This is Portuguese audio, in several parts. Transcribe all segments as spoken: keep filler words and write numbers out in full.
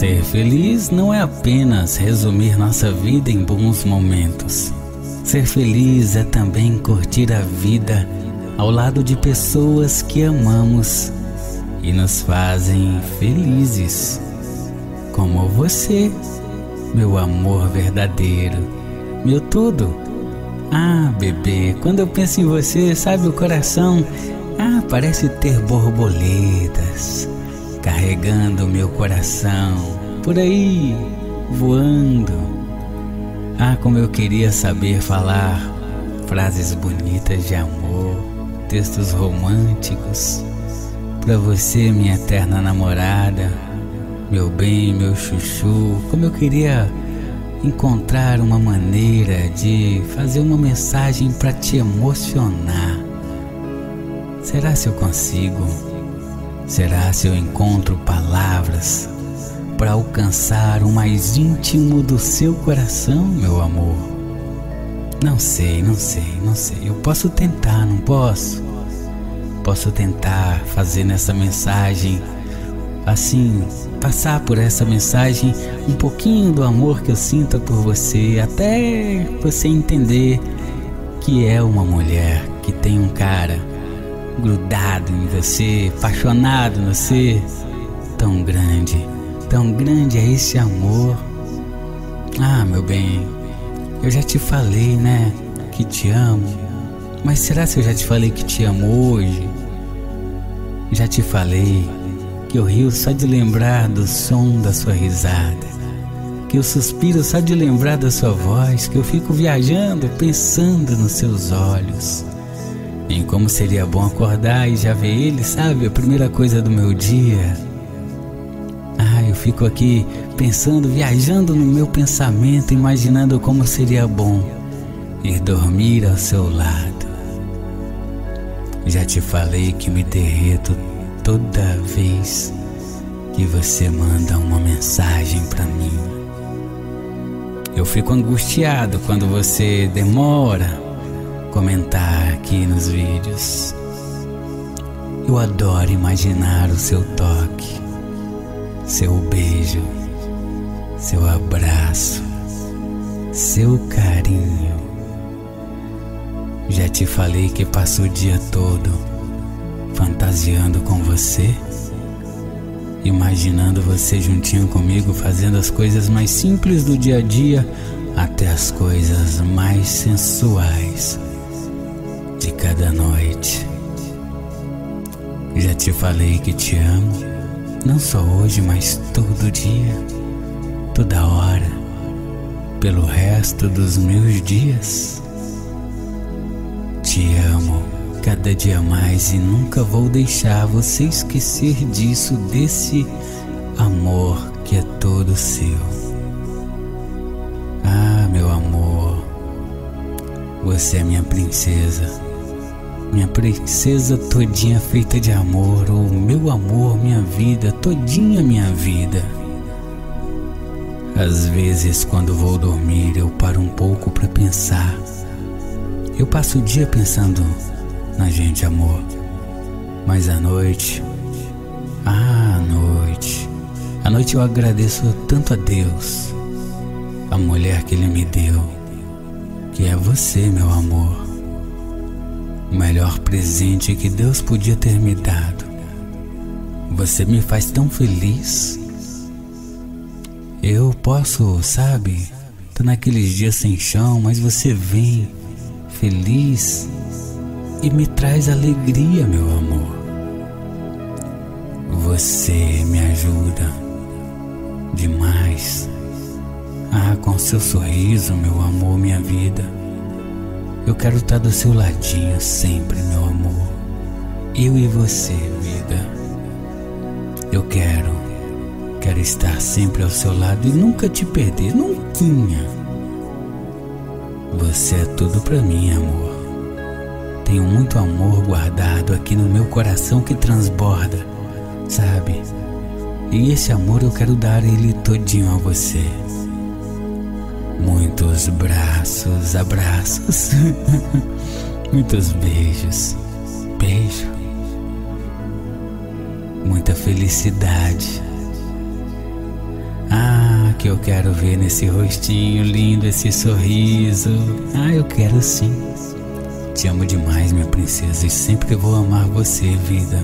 Ser feliz não é apenas resumir nossa vida em bons momentos. Ser feliz é também curtir a vida ao lado de pessoas que amamos e nos fazem felizes, como você, meu amor verdadeiro, meu tudo. Ah, bebê, quando eu penso em você, sabe, o coração, ah, parece ter borboletas carregando meu coração por aí, voando. Ah, como eu queria saber falar frases bonitas de amor, textos românticos pra você, minha eterna namorada, meu bem, meu chuchu. Como eu queria encontrar uma maneira de fazer uma mensagem pra te emocionar. Será se eu consigo? Será se eu encontro palavras para alcançar o mais íntimo do seu coração, meu amor? Não sei, não sei, não sei. Eu posso tentar, não posso? Posso tentar fazer nessa mensagem, assim, passar por essa mensagem um pouquinho do amor que eu sinto por você, até você entender que é uma mulher que tem um cara grudado em você, apaixonado em você. Tão grande, tão grande é esse amor. Ah, meu bem, eu já te falei, né, que te amo. Mas será se eu já te falei que te amo hoje? Já te falei que eu rio só de lembrar do som da sua risada, que eu suspiro só de lembrar da sua voz, que eu fico viajando pensando nos seus olhos, em como seria bom acordar e já ver ele, sabe, a primeira coisa do meu dia. Ah, eu fico aqui pensando, viajando no meu pensamento, imaginando como seria bom ir dormir ao seu lado. Já te falei que me derreto toda vez que você manda uma mensagem pra mim. Eu fico angustiado quando você demora comentar aqui nos vídeos. Eu adoro imaginar o seu toque, seu beijo, seu abraço, seu carinho. Já te falei que passo o dia todo fantasiando com você, imaginando você juntinho comigo, fazendo as coisas mais simples do dia a dia até as coisas mais sensuais de cada noite. Já te falei que te amo, não só hoje, mas todo dia, toda hora, pelo resto dos meus dias. Te amo cada dia mais e nunca vou deixar você esquecer disso, desse amor que é todo seu. Ah, meu amor, você é minha princesa, minha princesa todinha feita de amor, ou meu amor, minha vida, todinha minha vida. Às vezes, quando vou dormir, eu paro um pouco para pensar. Eu passo o dia pensando na gente, amor, mas à noite, ah, à noite, à noite eu agradeço tanto a Deus, a mulher que Ele me deu, que é você, meu amor. O melhor presente que Deus podia ter me dado. Você me faz tão feliz. Eu posso, sabe, tô naqueles dias sem chão, mas você vem feliz e me traz alegria, meu amor. Você me ajuda demais. Ah, com seu sorriso, meu amor, minha vida. Eu quero estar do seu ladinho sempre, meu amor. Eu e você, vida. Eu quero, quero estar sempre ao seu lado e nunca te perder, nunquinha. Você é tudo pra mim, amor. Tenho muito amor guardado aqui no meu coração que transborda, sabe? E esse amor eu quero dar ele todinho a você. Muitos braços, abraços, muitos beijos, beijo, muita felicidade. Ah, que eu quero ver nesse rostinho lindo esse sorriso. Ah, eu quero sim. Te amo demais, minha princesa, e sempre vou amar você, vida.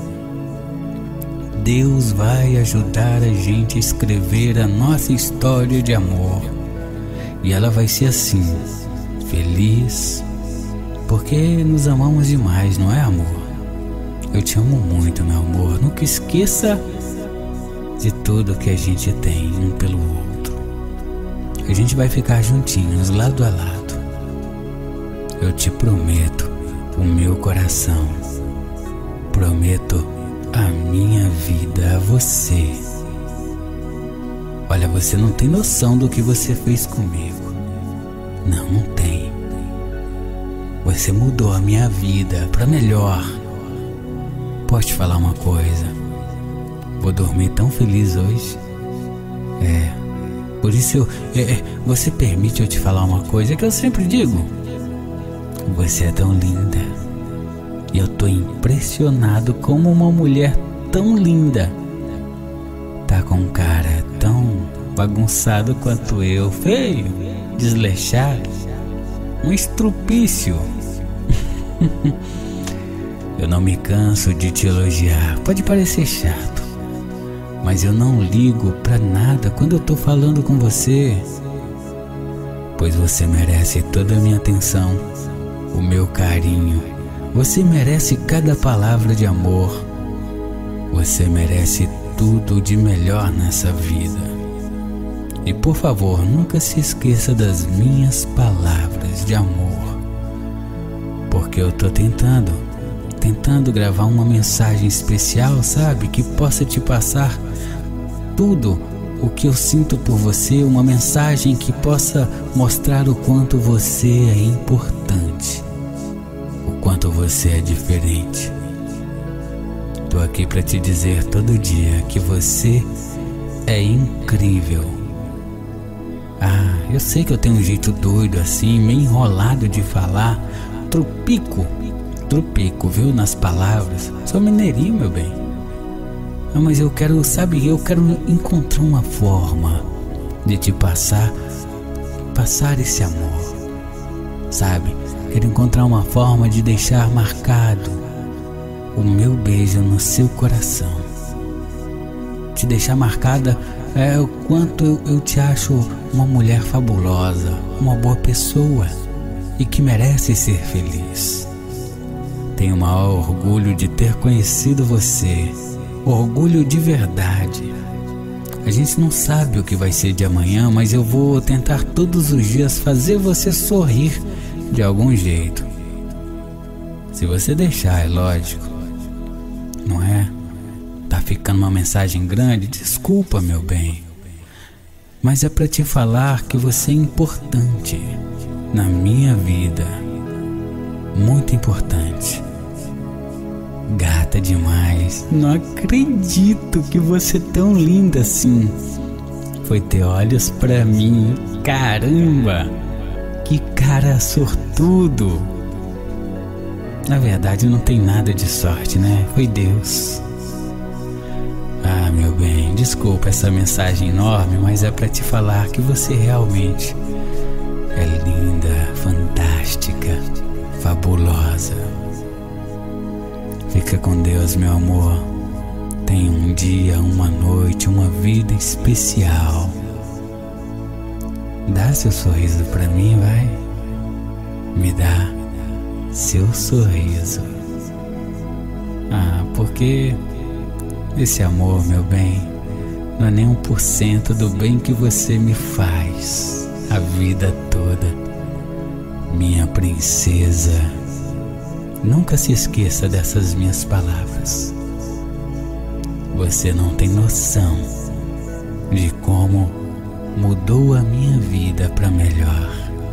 Deus vai ajudar a gente a escrever a nossa história de amor. E ela vai ser assim, feliz, porque nos amamos demais, não é, amor? Eu te amo muito, meu amor. Nunca esqueça de tudo que a gente tem um pelo outro. A gente vai ficar juntinhos, lado a lado. Eu te prometo o meu coração. Prometo a minha vida a você. Olha, você não tem noção do que você fez comigo. Não, não tem. Você mudou a minha vida para melhor. Posso te falar uma coisa? Vou dormir tão feliz hoje. É, por isso eu, é, você permite eu te falar uma coisa que eu sempre digo. Você é tão linda. E eu tô impressionado como uma mulher tão linda tá com um cara tão bagunçado quanto eu, feio, desleixado, um estrupício. Eu não me canso de te elogiar. Pode parecer chato, mas eu não ligo pra nada quando eu tô falando com você, pois você merece toda a minha atenção, o meu carinho. Você merece cada palavra de amor. Você merece tudo de melhor nessa vida. E por favor, nunca se esqueça das minhas palavras de amor, porque eu tô tentando, tentando gravar uma mensagem especial, sabe? Que possa te passar tudo o que eu sinto por você, uma mensagem que possa mostrar o quanto você é importante, o quanto você é diferente. Tô aqui para te dizer todo dia que você é incrível. Ah, eu sei que eu tenho um jeito doido assim, meio enrolado de falar, tropico, tropico, viu, nas palavras. Sou mineirinho, meu bem. Ah, mas eu quero, sabe, eu quero encontrar uma forma de te passar, passar esse amor, sabe? Quero encontrar uma forma de deixar marcado o meu beijo no seu coração. Te deixar marcada é o quanto eu, eu te acho uma mulher fabulosa, uma boa pessoa e que merece ser feliz. Tenho o maior orgulho de ter conhecido você, orgulho de verdade. A gente não sabe o que vai ser de amanhã, mas eu vou tentar todos os dias fazer você sorrir de algum jeito. Se você deixar, é lógico. Não é? Tá ficando uma mensagem grande? Desculpa, meu bem. Mas é pra te falar que você é importante na minha vida. Muito importante. Gata demais. Não acredito que você é tão linda assim. Foi ter olhos pra mim. Caramba! Que cara sortudo! Na verdade não tem nada de sorte, né? Foi Deus. Ah, meu bem, desculpa essa mensagem enorme, mas é pra te falar que você realmente é linda, fantástica, fabulosa. Fica com Deus, meu amor. Tenha um dia, uma noite, uma vida especial. Dá seu sorriso pra mim, vai. Me dá seu sorriso. Ah, porque esse amor, meu bem, não é nem um por cento do bem que você me faz a vida toda. Minha princesa, nunca se esqueça dessas minhas palavras. Você não tem noção de como mudou a minha vida para melhor.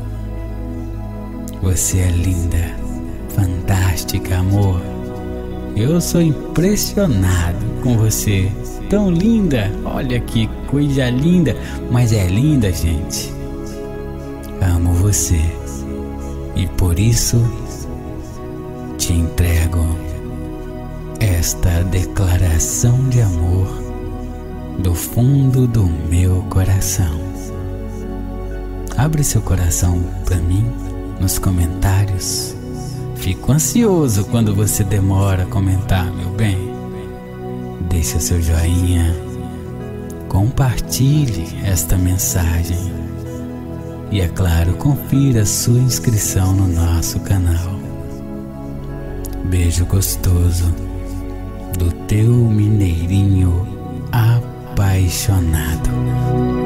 Você é linda, fantástica, amor. Eu sou impressionado com você. Tão linda. Olha que coisa linda. Mas é linda, gente. Amo você. E por isso te entrego esta declaração de amor do fundo do meu coração. Abre seu coração para mim nos comentários. Fico ansioso quando você demora a comentar, meu bem. Deixe o seu joinha, compartilhe esta mensagem e, é claro, confira a sua inscrição no nosso canal. Beijo gostoso do teu mineirinho apaixonado.